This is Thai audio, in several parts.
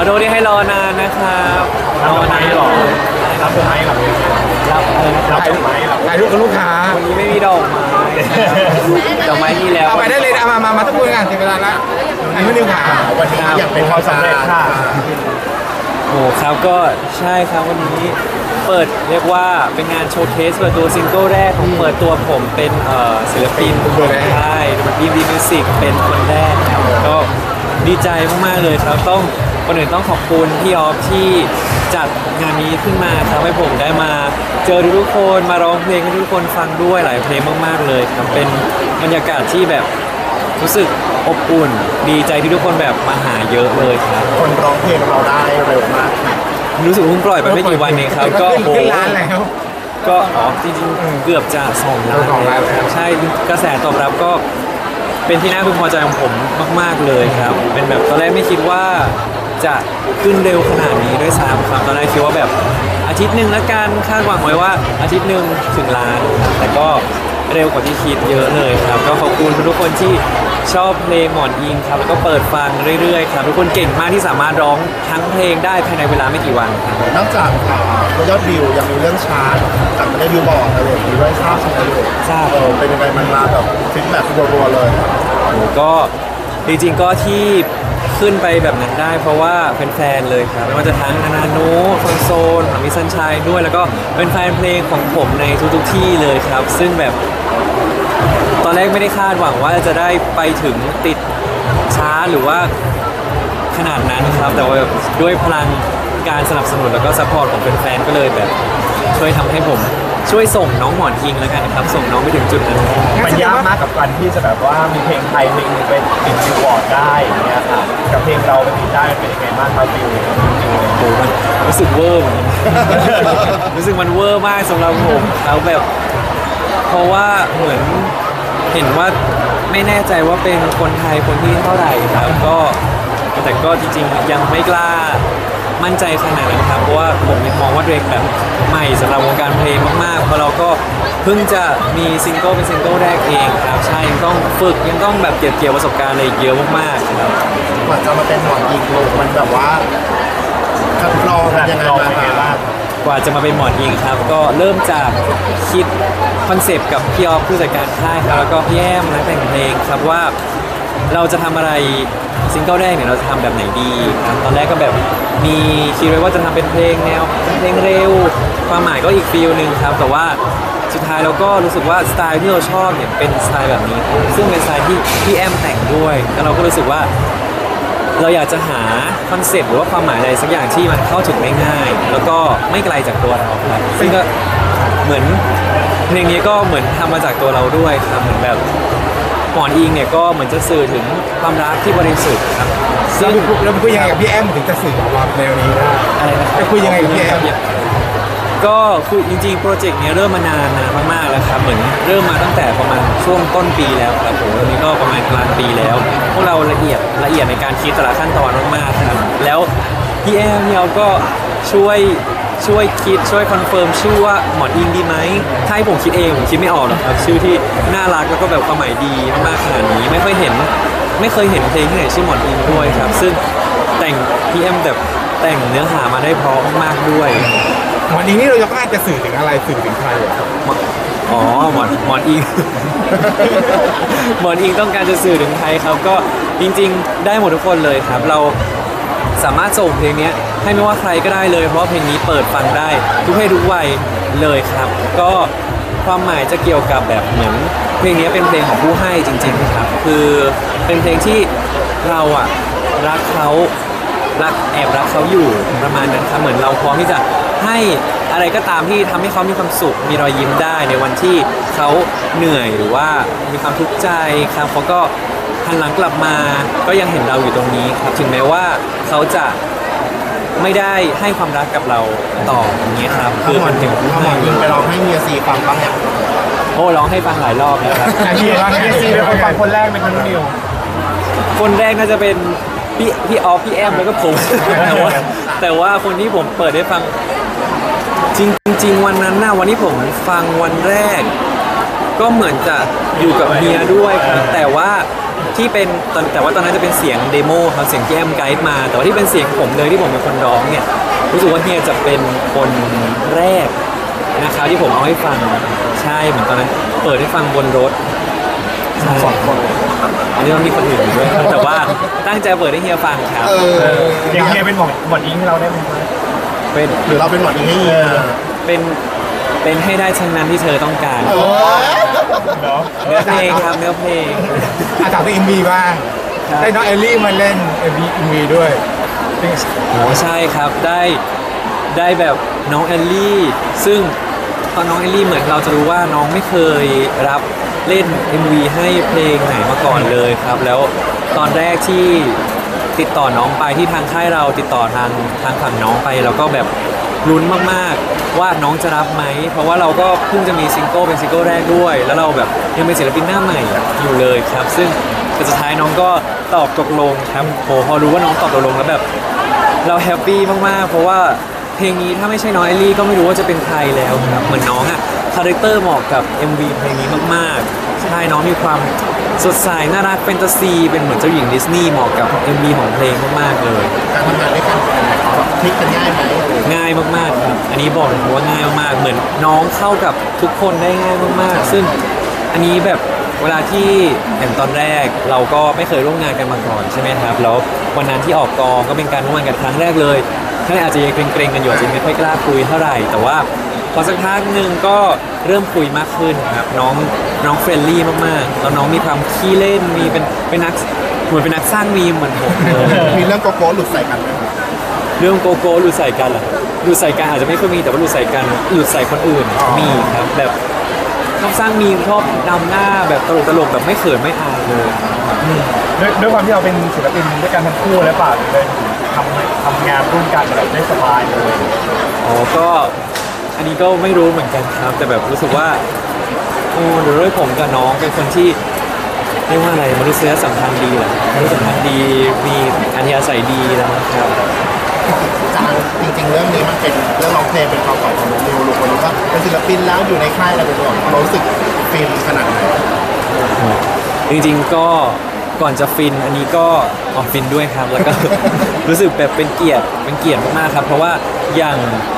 โทษที่ให้รอนานนะครับรอนานหรอรับดอกไม้หรอรับรับดอกไม้หรอถ่ายรูปกับลูกค้าวันนี้ไม่มีดอกไม้ดอกไม้มีแล้วเอาไปได้เลยนะมาทุกคนงานถึงเวลาละอันนี้นิวขาวันนี้อยากเป็นความสำเร็จค่ะโอ้ครับก็ใช่ครับวันนี้เปิดเรียกว่าเป็นงานโชว์เคสเปิดตัวซิงเกิลแรกของเปิดตัวผมเป็นศิลปินใช่ดีมิวสิกเป็นคนแรกครับก็ดีใจมากๆเลยครับต้องคนอื่นต้องขอบคุณพี่ออฟที่จัดงานนี้ขึ้นมาทำให้ผมได้มาเจอทุกคนมาร้องเพลงให้ทุกคนฟังด้วยหลายเพลงมากๆเลยครับเป็นบรรยากาศที่แบบรู้สึกอบอุ่นดีใจที่ทุกคนแบบมาหาเยอะเลยครับคนร้องเพลงเราได้เร็วมากรู้สึกเพิ่งปล่อยไปไม่กี่วันเองครับก็โอ้ล้านแล้วก็จริงๆเกือบจะ2 ล้านแล้วใช่กระแสตอบรับก็เป็นที่น่าพึงพอใจของผมมากๆเลยครับเป็นแบบตอนแรกไม่คิดว่าจะขึ้นเร็วขนาดนี้ด้วยซ้ำครับตอนแรกคิดว่าแบบอาทิตย์หนึ่งแล้วกันคาดหวังไว้ว่าอาทิตย์หนึ่งถึงล้านแต่ก็เร็วกว่าที่คิดเยอะเลยครับก็ขอบคุณทุกคนที่ชอบเพลงหมอนอิงครับแล้วก็เปิดฟังเรื่อยๆครับทุกคนเก่งมากที่สามารถร้องทั้งเพลงได้ภายในเวลาไม่กี่วันครับนอกจากยอดวิวยังมีเรื่องชาร์ตจากไม่ได้วิวบอร์ดอะไรอย่างนี้ด้วยทราบใช่ไหมเลยทราบเป็นยังไงมันมาแบบฟีดแบ็กรัวๆเลยก็จริงๆก็ที่ขึ้นไปแบบนั้นได้เพราะว่าเป็นแฟนเลยครับไม่ว่าจะทั้งนาโนคอนโซลของมิสันชัยด้วยแล้วก็เป็นแฟนเพลงของผมในทุกๆที่เลยครับซึ่งแบบตอนแรกไม่ได้คาดหวังว่าจะได้ไปถึงติดช้าหรือว่าขนาดนั้นครับแต่ว่าด้วยพลังการสนับสนุนแล้วก็ซัพพอร์ตของแฟนๆก็เลยแบบช่วยทำให้ผมช่วยส่งน้องหมอนอิงแล้วกันครับส่งน้องไปถึงจุดนั้นมันยากมากกับการที่จะแบบว่ามีเพลงไทยเพลงนึงไปติดบิลบอร์ดได้อย่างเงี้ยครับกับเพลงเราไปติดได้เป็นยังไงบ้างครับฟิลโอ้มันรู้สึกเวอร์เหมือนกันรู้สึกมันเวอร์มากสำหรับผมแล้วแบบเพราะว่าเหมือนเห็นว่าไม่แน่ใจว่าเป็นคนไทยคนที่เท่าไหร่ครับก็แต่ก็จริงๆยังไม่กล้ามั่นใจขนาดนั้นครับเพราะว่าผมยังมองว่าตัวเองแบบใหม่สำหรับวงการเพลงมากๆเพราะเราก็เพิ่งจะมีซิงเกิลเป็นซิงเกิลแรกเองครับใช่ยังต้องฝึกยังต้องแบบเก็บเกี่ยวประสบการณ์อะไรเยอะมากๆครับกว่าจะมาเป็นหมอนอิงลูกมันแบบว่าคัดกรองยังไงบ้างกว่าจะมาเป็นหมอนอิงครับก็เริ่มจากคิดคอนเซปต์กับพี่ออฟผู้จัดการค่ายครับแล้วก็พี่แอมนักแต่งเพลงครับว่าเราจะทำอะไรซิงเกิลแรกเนี่ยเราจะทำแบบไหนดีครับตอนแรกก็แบบมีคิดไว้ว่าจะทำเป็นเพลงแนวเพลงเร็วความหมายก็อีกฟีลหนึ่งครับแต่ว่าสุดท้ายเราก็รู้สึกว่าสไตล์ที่เราชอบเนี่ยเป็นสไตล์แบบนี้ซึ่งเป็นสไตล์ที่พี่แอมแต่งด้วยแล้วเราก็รู้สึกว่าเราอยากจะหาคอนเซปต์หรือว่าความหมายอะไรสักอย่างที่มันเข้าถึงง่ายๆแล้วก็ไม่ไกลจากตัวเราครับซึ่งก็เหมือนเพลงนี้ก็เหมือนทำมาจากตัวเราด้วยครับเหมือนแบบหมอนอิงเนี่ยก็เหมือนจะสื่อถึงความรักที่บริสุทธิ์ครับซึ่งเราคุยยังไงกับพี่แอมถึงจะสื่อออกมาแนวนี้ได้อะไรนะไปคุยยังไงกับพี่แอมก็คือจริงๆโปรเจกต์นี้เริ่มมานานมากๆแล้วครับเหมือนเริ่มมาตั้งแต่ประมาณช่วงต้นปีแล้วครับผมวันนี้ก็ประมาณกลางปีแล้วพวกเราละเอียดในการคิดแต่ละขั้นตอนมากๆครับแล้วพี่แอมเนี่ยก็ช่วยคิดช่วยคอนเฟิร์มชื่อว่าหมอนอิงดีไหมถ้าให้ผมคิดเองผมคิดไม่ออกหรอกครับชื่อที่น่ารักแล้วก็แบบความหมายดีมากขนาดนี้ไม่เคยเห็นเพลงที่ไหนชื่อหมอนอิงด้วยครับซึ่งแต่งพี่แอมแบบแต่งเนื้อหามาได้เพราะมากด้วยหมอนอิงนี่เราจะต้องจะสื่อถึงอะไรสื่อถึงใครอ่ะอ๋อหมอนอิง หมอนอิงต้องการจะสื่อถึงใครครับก็จริงๆได้หมดทุกคนเลยครับเราสามารถส่งเพลงนี้ให้ไม่ว่าใครก็ได้เลยเพราะเพลงนี้เปิดฟังได้ทุกเพศทุกวัยเลยครับก็ความหมายจะเกี่ยวกับแบบเหมือนเพลงนี้เป็นเพลงของผู้ให้จริงๆครับคือเป็นเพลงที่เราอะรักเขาแอบรักเขาอยู่ประมาณนั้นครับเหมือนเราพร้อมที่จะให้อะไรก็ตามที่ทำให้เขามีความสุขมีรอยยิ้มได้ในวันที่เขาเหนื่อยหรือว่ามีความทุกข์ใจครับเขาก็หันหลังกลับมาก็ยังเห็นเราอยู่ตรงนี้ครับถึงแม้ว่าเขาจะไม่ได้ให้ความรักกับเราต่ออย่างนี้ครับคือมันถึงผู้ให้ยิงไปร้องให้เมียซีฟังบ้างเนี่ยโอ้ร้องให้ฟังหลายรอบนะครับเมียซีเป็นคนฟังคนแรกเป็นคนนิวคนแรกน่าจะเป็นพี่ออฟพี่แอมแล้วก็ผมแต่ว่าคนที่ผมเปิดให้ฟังจริงวันนั้นวันที่ผมฟังวันแรกก็เหมือนจะอยู่กับเมียด้วยแต่ว่าที่เป็นแต่ว่าตอนนั้นจะเป็นเสียงเดโมครับเสียงที่แอมไกด์มาแต่ว่าที่เป็นเสียงผมเลยที่ผมเป็นคนร้องเนี่ยรู้สึกว่าเฮียจะเป็นคนแรกนะครับที่ผมเอาให้ฟังใช่เหมือนตอนนั้นเปิดให้ฟังบนรถใช่ 2 คนเลยอันนี้มันมีคนอื่นอยู่ด้วยครับแต่ว่าตั้งใจเปิดให้เฮียฟังครับอย่างเฮียเป็นหมอนอิงให้เราได้ไหมครับเป็นหรือเราเป็นหมอนี้ให้เฮียเป็นให้ได้ทั้งนั้นที่เธอต้องการเออเนาะเนื้อเพลงครับเนื้อเพลงอาจากเอ็มวีบ้างครับได้น้องเอลลี่มาเล่นเอ็มวีด้วยโอ้ใช่ครับได้แบบน้องแอลลี่ซึ่งตอนน้องแอลลี่เหมือนเราจะรู้ว่าน้องไม่เคยรับเล่น MV ให้เพลงไหนมาก่อนเลยครับ แล้วตอนแรกที่ติดต่อน้องไปที่ทางค่ายเราติดต่อทางฝั่งน้องไปเราก็แบบลุ้นมากๆว่าน้องจะรับไหมเพราะว่าเราก็เพิ่งจะมีซิงเกิลเป็นซิงเกิลแรกด้วย แล้วเราแบบยังเป็นศิลปินหน้าใหม่อยู่เลยครับซึ่งแต่สุดท้ายน้องก็ตอบตกลงครับโหพอรู้ว่าน้องตอบตกลงแล้วแบบ เราแฮปปี้มากๆเพราะว่าเพลงนี้ถ้าไม่ใช่น้องเอลลี่ก็ไม่รู้ว่าจะเป็นใครแล้วครับเหมือนน้องอะคาแรคเตอร์เหมาะกับ MV เพลงนี้มากๆใช่น้องมีความสดใสน่ารักแฟนตาซีเป็นเหมือนเจ้าหญิงดิสนีย์เหมาะกับ MV ของเพลงมากๆเลยการทำงานด้วยกันคลิกกันง่ายไหมง่ายมากๆครับอันนี้บอกเลยว่าง่ายมากๆเหมือนน้องเข้ากับทุกคนได้ง่ายมากๆซึ่งอันนี้แบบเวลาที่อย่างตอนแรกเราก็ไม่เคยร่วมงานกันมาก่อนใช่ไหมครับแล้ววันนั้นที่ออกกองก็เป็นการร่วมงานกันครั้งแรกเลยท่านอาจจะยังเกรงๆกันอยู่อาจจะไม่ค่อยกล้าคุยเท่าไหร่แต่ว่าพอสักพักหนึ่งก็เริ่มคุยมากขึ้นครับน้องเฟรนลี่มากๆแล้วน้องมีความขี้เล่นมีเป็นนักเหมือนเป็นนักสร้างมีมเหมือนผมเลยมีเรื่องโกโก้หลุดใส่กันไหมครับเรื่องโกโก้หลุดใส่กันเหรอหลุดใส่กันอาจจะไม่ค่อยมีแต่ว่าหลุดใส่กันหลุดใส่คนอื่นมีครับแบบชอบสร้างมีมชอบนำหน้าแบบตลกแบบไม่เขินไม่อายเลยด้วยความที่เราเป็นศิลปินด้วยกันทั้งคู่และป่ะเลยทำงานร่วมกันแบบได้สบายเลยอ๋อก็อันนี้ก็ไม่รู้เหมือนกันครับ แต่แบบรู้สึกว่าโอ้เดี๋ยวด้วยผมกับน้องเป็นคนที่เรียกว่าอะไรมนุษยสัมพันธ์ดีเหรอมนุษยสัมพันธ์ดีมีอัธยาศัยดีนะครับจริงๆเรื่องนี้มันเป็นเรื่องร้องเพลงเป็นความฝันของน้องนิวลูกคนนี้ว่าเป็นศิลปินแล้วอยู่ในค่ายอะไรเป็นตัวเรารู้สึกฟินขนาดไหนจริงๆก็ก่อนจะฟินอันนี้ก็ฟินด้วยครับ แล้วก็ รู้สึกแบบเป็นเกียรติมากๆครับเพราะว่าอย่าง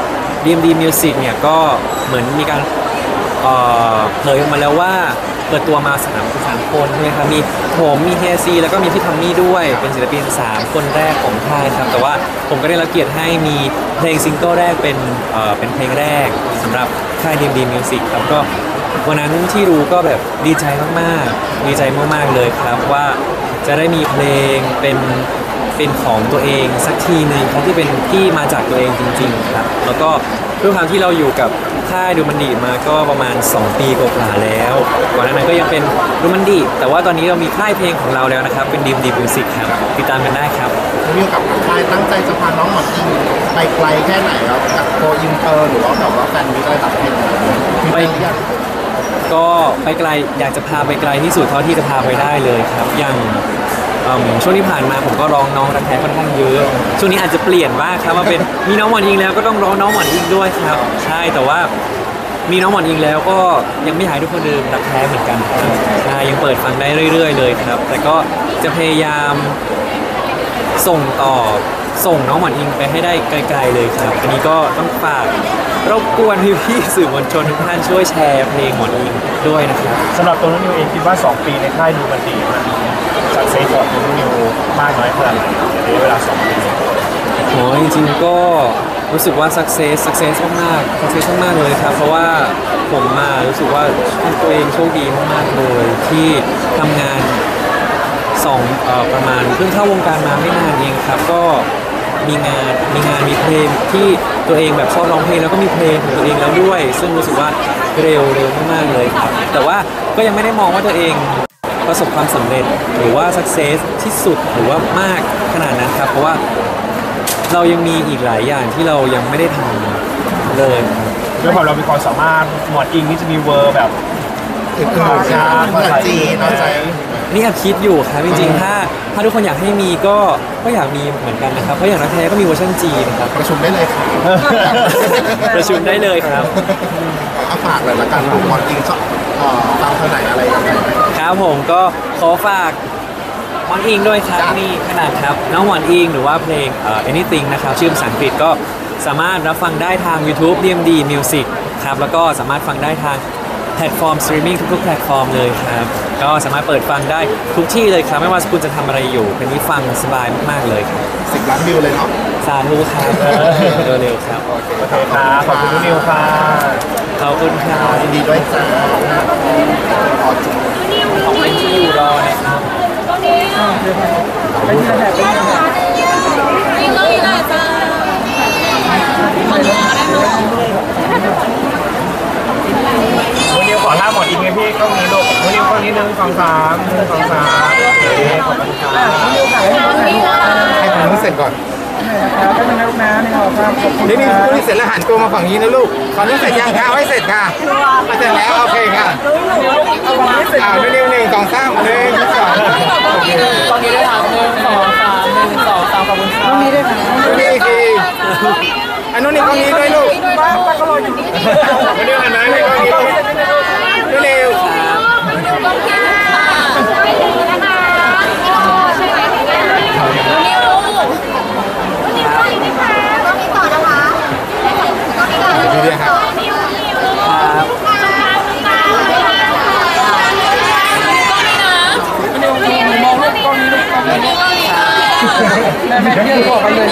DMD Music เนี่ยก็เหมือนมีการเผยออกมาแล้วว่าเปิดตัวมา3คนใช่ไหมครับมีผมมีเฮียซีแล้วก็มีพี่ทัมมี่ด้วยเป็นศิลปิน3คนแรกของค่ายครับแต่ว่าผมก็ได้รับเกียรติให้มีเพลงซิงเกิลแรกเป็นเพลงแรกสำหรับค่าย DMD Music ครับก็วันนั้นที่รู้ก็แบบดีใจมากๆดีใจมากๆเลยครับว่าจะได้มีเพลงเป็นของตัวเองสักทีหนึ่งครับที่เป็นที่มาจากตัวเองจริงๆครับแล้วก็ด้วยความที่เราอยู่กับค่ายดูมันดีมาก็ประมาณ2 ปีกว่าๆแล้วก่อนหน้านั้นก็ยังเป็นดูมันดีแต่ว่าตอนนี้เรามีค่ายเพลงของเราแล้วนะครับเป็นดีมิวสิกครับติดตามกันได้ครับนิวกับค่ายตั้งใจจะพาน้องหมอนอิงไปไกลแค่ไหนครับกับโกอินเตอร์หรือว่าแบบว่าแฟนมิตรอะไรต่างประเทศมีไปหรือยังก็ไปไกลอยากจะพาไปไกลที่สุดเท่าที่จะพาไปได้เลยครับอย่างช่วงที่ผ่านมาผมก็ร้องน้องรักแท้ค่อนข้างเยอะช่วงนี้อาจจะเปลี่ยนบ้างครับมาเป็นมีน้องหมอนอิงแล้วก็ต้องร้องน้องหมอนอิงด้วยครับใช่แต่ว่ามีน้องหมอนอิงแล้วก็ยังไม่หายทุกคนเดิมรักแท้เหมือนกันครับใช่ยังเปิดฟังได้เรื่อยๆเลยครับแต่ก็จะพยายามส่งน้องหมอนอิงไปให้ได้ไกลๆเลยครับอันนี้ก็ต้องฝากรบกวนพี่ๆสื่อมวลชนทุกท่านช่วยแชร์เพลงหมอนอิงด้วยนะครับสำหรับตัวน้องนิวเองคิดว่า 2 ปีในค่ายดูมันดีมันสักเซสของตัวน้องนิวมากน้อยขนาดไหนในระยะเวลา 2 ปีโหจริงๆก็รู้สึกว่า success มากๆ success มากๆเลยครับเพราะว่าผมมารู้สึกว่าตัวเองโชคดีมากๆเลยที่ทำงานประมาณเพิ่งเข้าวงการมาไม่นานเองครับก็มีงานมีเพลงที่ตัวเองแบบชอบร้องเพลงแล้วก็มีเพลงของตัวเองแล้วด้วย ซึ่งรู้สึกว่าเร็วมากๆเลยครับแต่ว่าก็ยังไม่ได้มองว่าตัวเองประสบความสำเร็จหรือว่า success ที่สุดหรือว่ามากขนาดนั้นครับเพราะว่าเรายังมีอีกหลายอย่างที่เรายังไม่ได้ทำเลยด้วยความเรามีความสามารถหมอนอิงนี่จะมีเวอร์แบบอื่นๆนะภาษาจีนภาษานี่แอบคิดอยู่ครับจริงๆถ้าทุกคนอยากให้มีก็อยากมีเหมือนกันนะครับเพราะอย่างรักแท้ก็มีเวอร์ชันจีนนะครับประชุมได้เลยครับประชุมได้เลยครับเอาฝากเลยละกันหมอนอิงชอบฟังเท่าไหนอะไรยังไงไหมครับผมก็ขอฝากหมอนอิงด้วยครับมีขนาดครับน้องหมอนอิงหรือว่าเพลงanything นะครับชื่อภาษาอังกฤษก็สามารถรับฟังได้ทาง YouTube DMD Music ครับแล้วก็สามารถฟังได้ทางแพลตฟอร์มสตรีมมิ่งทุกๆแพลตฟอร์มเลยครับก็สามารถเปิดฟังได้ทุกที่เลยครับไม่ว่าคุณจะทำอะไรอยู่เพลงนี้ฟังสบายมากๆเลยครับ 10 ล้านวิวเลยเนาะสาธุครับเร็วๆครับโอเคครับขอบคุณนิวค่ะขอบคุณครับยินดีด้วยจ้าขอบคุณที่อยู่รอนะครับนิวขอท่าหมดอีกไงพี่กล้องนี้ลูกนิวกล้องนี้1 2 3 1 2 3โอเคขอบคุณครับให้ทางนู้นเสร็จก่อนนี่นี่เสร็จแล้วหันตัวมาฝั่งนี้นะลูกตอนนี้เสร็จยังคะเอาให้เสร็จค่ะเสร็จแล้วโอเคค่ะนิว1 2 3 1 2 โอเคตอนนี้ได้ครับ1 2 3 1 2 3ขอบคุณครับนี่อีกทีอันนู้นนี่กล้องนี้ด้วยลูกนิวหันมาในกล้องนี้เร็ว ดูดิครับแม่เพื่อนบอกไปเลย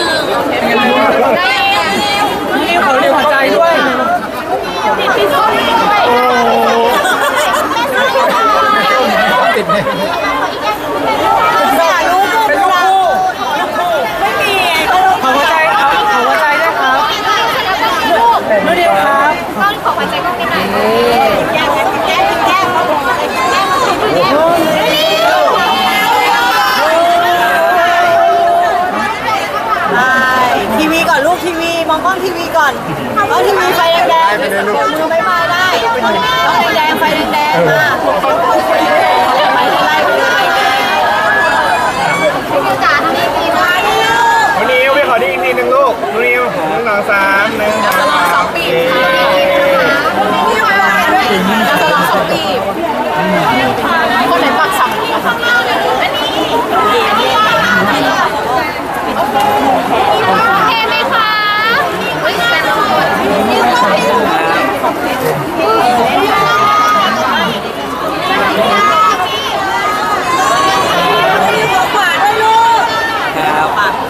นี่เขาเรียกหัวใจด้วยติดเลยเป็นลูกคู่ไม่มีขอหัวใจครับขอหัวใจด้วยครับดูดิครับขอหัวใจก็ไม่ไหนแก้ทีวีก่อนลูกทีวีมองกล้องทีวีก่อนกล้องทีวีไฟแดงๆมือไม่มาได้กล้องแดงไฟแดงๆมาไฟไล่ไปเลยจ๋าทำดีๆนะลูกนิวพี่ขอดีอีกทีหนึ่งลูกนิว1 2 3 1 2 3 ปีบจะลอง2 ปีบคนไหนปักสับอันนี้โอเคไหมคะนิ้วก็นิ้วขวาด้วยลูกครับ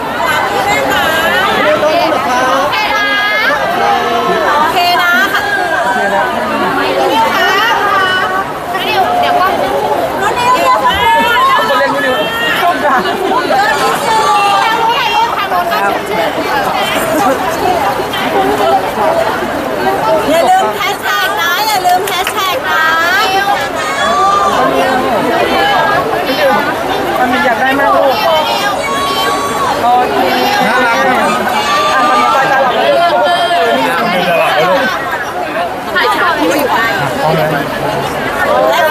โอเคนะค่ะนิ้วครับนิ้วเดี๋ยวก่อนนิ้วเดี๋ยวมาคนเล่นนิ้วส้มจ้ะอย่าลืมแฮชแท็กนะอย่าลืมแฮชแท็กนะมันมีอยากได้ไหมลูกโอเคๆน่ารักมันมีใจตลอดเลยนี่ทำดีตลอดเลยลูกถ่ายฉากที่อยู่ได้เอาเลยและ